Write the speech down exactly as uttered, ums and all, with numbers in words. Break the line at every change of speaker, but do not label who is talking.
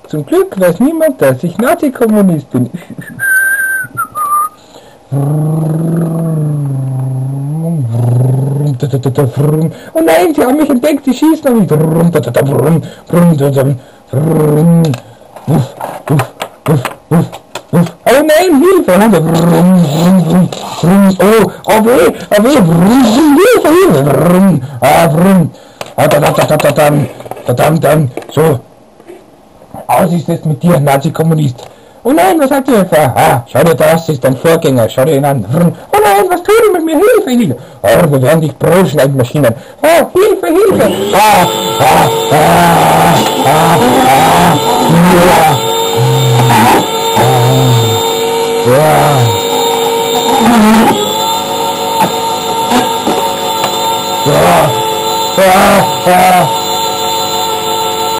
Zum Glück weiß niemand, dass ich Nazi-Kommunist bin. Oh nein, sie haben mich entdeckt, sie schießen auf mich. Oh nein, Hilfe! Oh, oh weh, oh weh, Hilfe, Hilfe! Ah, vrum. Ah, da, da, da, da, da, da, da, so. Aus ist es mit dir, Nazi-Kommunist. Oh nein, was habt ihr für? Ah, schau dir das, ist dein Vorgänger, schau dir ihn an. Oh nein, was tut ihr mit mir? Hilfe, Hilfe! Oh, wir werden dich Brotschneidmaschinen. Oh, Hilfe, Hilfe! Ah, ah, ah, ah, ah, ah, ah.